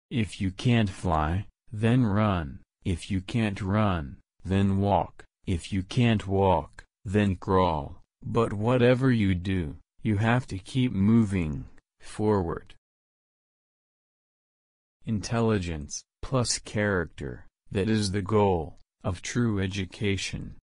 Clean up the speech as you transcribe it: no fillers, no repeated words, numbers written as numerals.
If you can't fly, then run. If you can't run, then walk. If you can't walk, then crawl. But whatever you do, you have to keep moving forward. Intelligence plus character, that is the goal of true education.